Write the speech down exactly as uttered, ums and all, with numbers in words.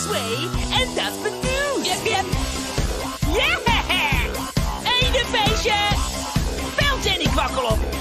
twee en dat is mijn nieuws. Yep, yep. Yeah! Ene feestje! Bel Jenny Kwakkel op